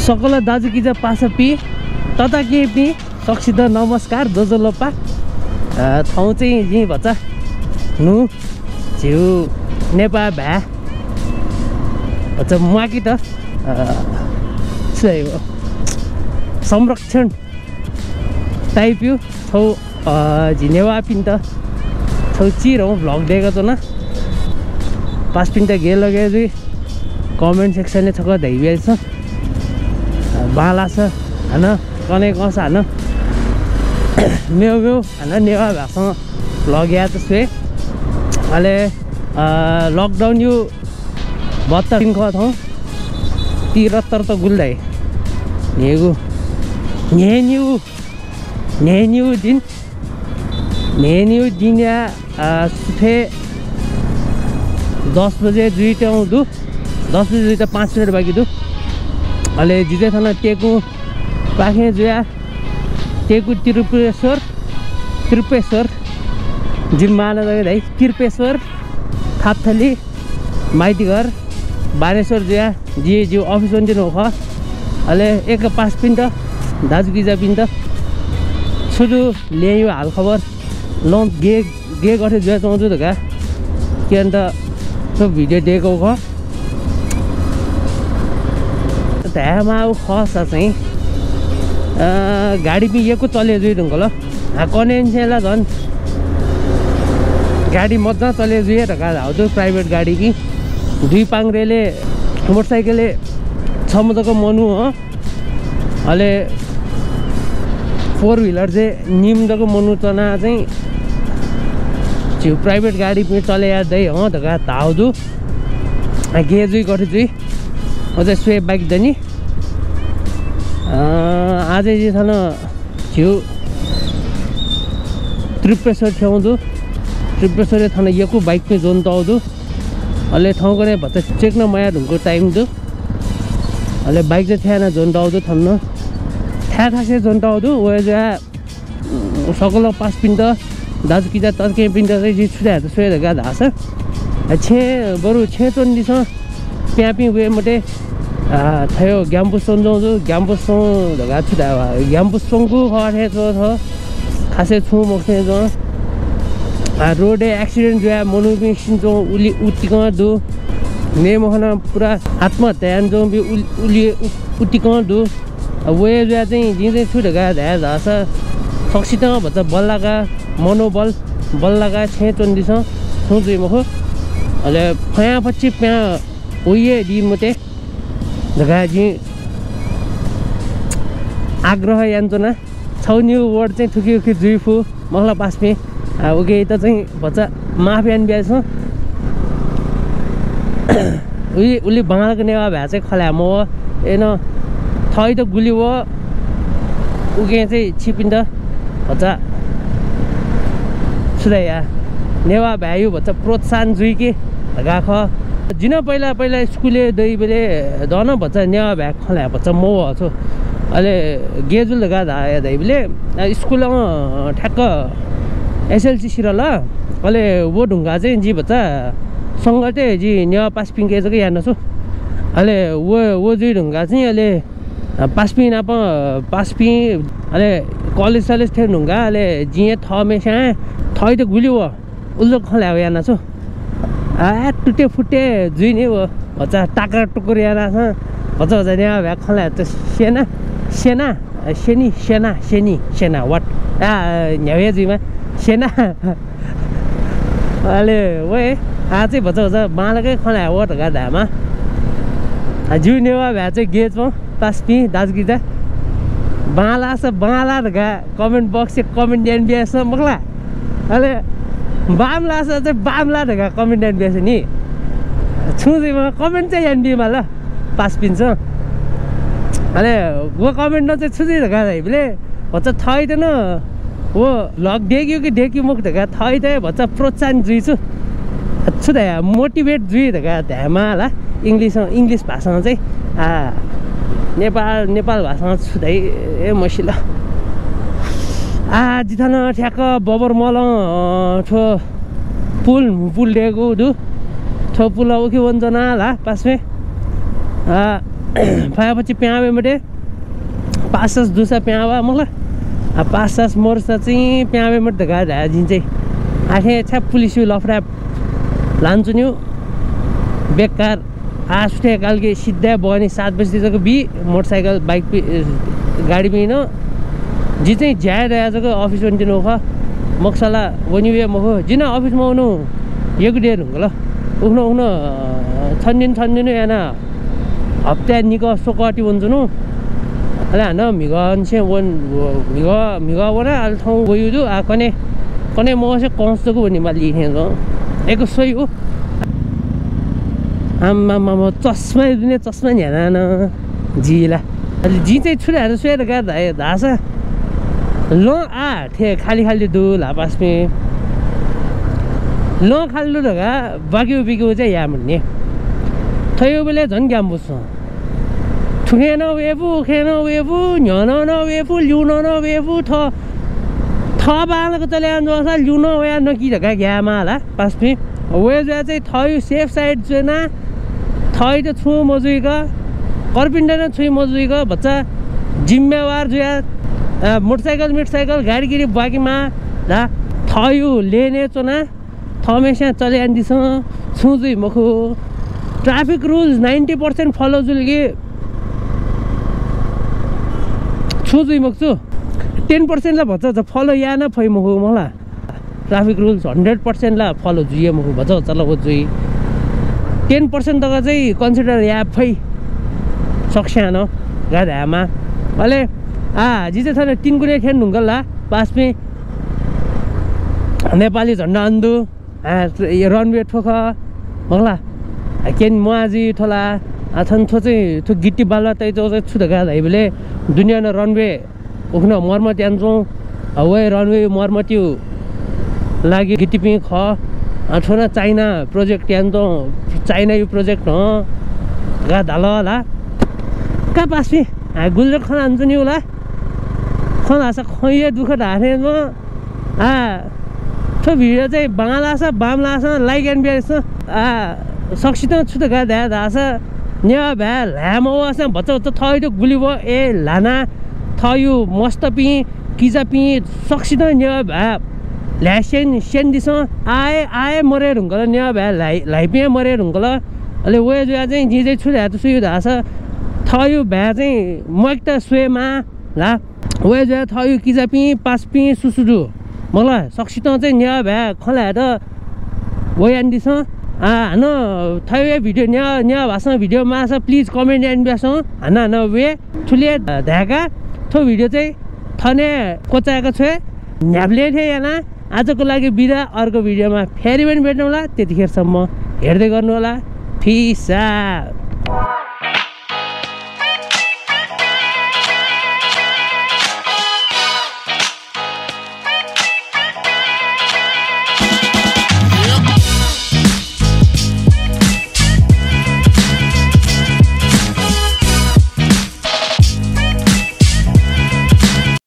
सकल दाजु किजा पासपी तथा केपी सक्षित नमस्कार दोजोलोपा ठाउँ चाहिँ यहीँ भन्छ नु झिउ नेपाल भ्या भन्छ माकी त संरक्षण टाइप्यो छौ झिनेवा पिन त छौ चिरौँ भ्लग दिएको त न पास पिन त गे लगे जी कमेंट सेक्शन छक धैबिया छ बाला छ हैन कने कस हैन मेउ मेउ हैन नेवा भाषासँग भ्लग या त छे अहिले लकडाउन यो 72 दिन ख थौ 73 त गुल्दै नेगु नेन्यू दिन या सुथे 10 बजे दुईटा आउँदु 10 बजे दुईटा 5 मिनट बाँकी दु अहिले जिजे थाना टेकु पाखे जुया टेकु त्रिपेश्वर जिम्माला गए है त्रिपेश्वर थापथली माइतीघर बानेश्वर जुया जी जी अफिस पनि दिनु ख अहिले एक पास पिन त दाजु गिजा पिन त सुदु ल्यायो हाल खबर ल गे गथे जुया चाउँछु त का के अन्त त्यो भिडियो दिएको ख त्यहाँमा खस चाहिँ गाडी पनि यको चले जुइ ढुङ्गो ल कनेन्सेला झन् गाडी मजा चले जुए ढका हाउ प्राइवेट गाडी कि दुई पाङ्रेले मोटरसाइकलले 6 मजको मनु हो अहिले 4 व्हीलर चाहिँ निम्दको मनु चना चाहिँ जिउ प्राइवेट गाडी पनि चले यादै हो ढका धाउदु गे जुइ गथे जुइ अझै स्वेप बाइक दनी आज चाहिँ छन जिउ त्रिपेश्वर छेउँदु त्रिपेश्वर थाना यको बाइक पे जोन ताउदु अहिले ठाउँ गरे भत्ता चेक न माया ढुङ्को टाइम दु अहिले बाइक चाहिँ थिएन जोन ताउदु थम्न थासे जोन ताउदु वे जा सकल पास पिन त दाजु किजा तर्के पिन त चाहिँ छुदा त सोय गा धास छे बरु छे चोन्दी छ प्यापी वे मटे थयो ग्याम्बुसोङ जाउँछु ग्याम्बुसोङ ढगा छुदा ग्याम्बुसोङको खरे छ खासै छु मखे ज रोड एक्सिडेंट जो है मनु भी सिंचो उली उटिका दो ने मोहना पूरा आत्महत्या जो भी उली उटिका दो वे जो है जिन छुट गया है दासा सक्षित भन्छ बल्लाका मनोबल बल्लाका छे चन्दी छ सोच्दै मखो अहिले फया पछि प्या ओये दि मते जगा जी आग्रह यान्तना छौन्यु वर्ड चाहिँ थुकी उकी जुइफु मखला पासमे ओके त चाहिँ भन्छ माफियान बिहा छ उली बङ्गालको नेवा भए चाहिँ खल्या म एन थै त गुली हो उके चाहिँ छिपिन त भन्छ सुदाया नेवा भ्यायो भन्छ प्रोत्साहन जुइ के गाख जिन पहिला स्कुले दही बेले दन भन्छ नेवा भ्या खल्या भन्छ म छु अहिले गेजुल गा धाइ बेले स्कुलमा ठ्याक्क एसएलसी सिरल अहिले वो ढुङ्गा चाहिँ जी भन्छ सङ्गते जी नेवा पासपिङ के चाहिँ यान छु अहिले वो जी ढुङ्गा चाहिँ अहिले पासपिङ आप पासपिङ अहिले कलेज सलेज थियो ढुङ्गा अहिले जिए थमेसा थै त गुली हो उल्लो खल्या यान छु टुटे फुटे जुइ नै हो भन्छ टाक्रा टुकुर याना छ भन्छ नेवा भ्या खल्या त सेना सेना वाट न्याउया जुइमा सेना अहिले वे आज चाहिँ भन्छ बाँलाकै खला हो ढका धामा जिउ नेवा भए चाहिँ गेजमा पासपी दाजुगिजा बाँला ढका कमेन्ट बक्स चाहिँ कमेन्ट ड्यान बिहाछ मक्ला अहिले बामला छ चाहिँ बामला ढका कमेन्ट ड्यान बिहाछ नि छुँदैमा कमेन्ट चाहिँ यान बिमा ल पासपिन्छ अहिले वो कमेन्ट न चाहिँ छुँदै ढका भाइले भन्छ थै त न वो लग देख्यो कि देखियो मुख ढका थै त भन्छ प्रोत्साहन जुइछु छु त मोटिभेट जुइ ढका ध्यामा होला इङ्ग्लिस भाषामा चाहिँ नेपाल भाषामा छुदै मसिलो जिथान ठ्याक्क बबर मल ठो पुल दिएको दु ठो पुल उखि वञ्जना होला पासमे फापछि प्यावे मटे पासस दुसा प्यावा मलाई पासस मोर्सा चाहिँ प्यावे मटे गा जिन चाहिँ आखे छ्या पुलिस लफडा लान्छु नि बेकार आसुटे कालके सिधा बने 7 बजीतिरको बी मोटरसाइकल बाइक गाडी पनि न जी चाहिँ झ्याएर आजको अफिस पनि दिनु ख मक्सला वनिवे मखो जिन अफिसमा आउनु एक डेर हुन्छ ल उख्न छन्दिन याना हप्ता निको सोकटी वन्जुनु अले हान मिगन से वन मिगा वना अल ठाउँ गयो आ कने मसे कन्सको भन्ने माली हेर्नु एको सही हो आम्मा चस्मा दिने चस्मा न्याना जिला अलि जी चाहिँ छुराहरू सुएर गाड्दा धासा ल आ ठे खाली दुल हापासमे ल खाल्लु ढगा बाक्यु चाहिँ या भन्ने थयो बेले झन् ग्याम बुझ्छ ठुकेन वेफु खेन वेफु न्यन न वेफु ल्युन न वेफु थ बालको चले आउँछ ल्युन वे नकी ढगा ग्यामा होला पासमे वे चाहिँ थयो सेफ साइड जुना थै त छु मजुइका करपिन्डा न छु मजुइका बच्चा जिम्मेवार जुया मोटरसाइकल गाडी बाकीमा ला थयो लेने चोना थमेसा चले आन्दिस छुजुइ मखु ट्राफिक रुल्स 90% फलो जुलगे छुजुइ मक्छु 10% ला भन्छ फलो या न फै मखु मला ट्राफिक रुल्स 100% ला फलो जुए मखु भन्छ चलको जुइ 10% तक चाहिँ कन्सिडर या फै सक्स्यान गाधामा अले जिजे थाने 3 गुणे खेन ढुङ्गला पासमे नेपाली झन्डा अन्धु रनवे ठोक मगला केन मुआजी थोला आथन थो चाहिँ थो गिट्टी बाल्ला तै चाहिँ छुदगा धाइबले दुनिया न रनवे उखन मर्मत यान्छौँ वे रनवे मर्मती लागि गिट्टी पि ख थोना चाइना प्रोजेक्ट यान्छौँ चाइना यो प्रोजेक्ट हो गा धाल होला का पासमे गुल्जर खन आन्छु नि होला खन आसा खैया दुःख ढाने म थो भिडियो चाहिँ बालासा बामलासा लाइक एन्ड बेस सक्सित छुत गा दा दासा न्या भ्या ल्याम वासा बच्चा थै त गुली व ए लाना थयु मस्त पि किजा पि सक्सित न्या भ्या ल्यासेन सेन दिस आए मरे ढुङ्गल न्या भ्या लाई पे मरे ढुङ्गल अले वे जुया चाहिँ जी चाहिँ छुट हात सुयु धासा थयु भ्या चाहिँ म एकटा सुएमा ला वे जुया थयु किजा पि पास पि सुसुजु मलाई सक्सित चाहिँ न्या भ्या खला त वयान दिस हान थयो भिडियो न्या भाषा भिडियो मासा प्लिज कमेन्ट एन्ड ब्यास हाना न वे ठुले धाका थो भिडियो चाहिँ थने कोचाएको छु न्याप्ले थिए याना आजको लागि बिदा अर्को भिडियोमा फेरि पनि भेट्नु होला त्यतिखेरसम्म हेर्दै गर्नु होला फिसा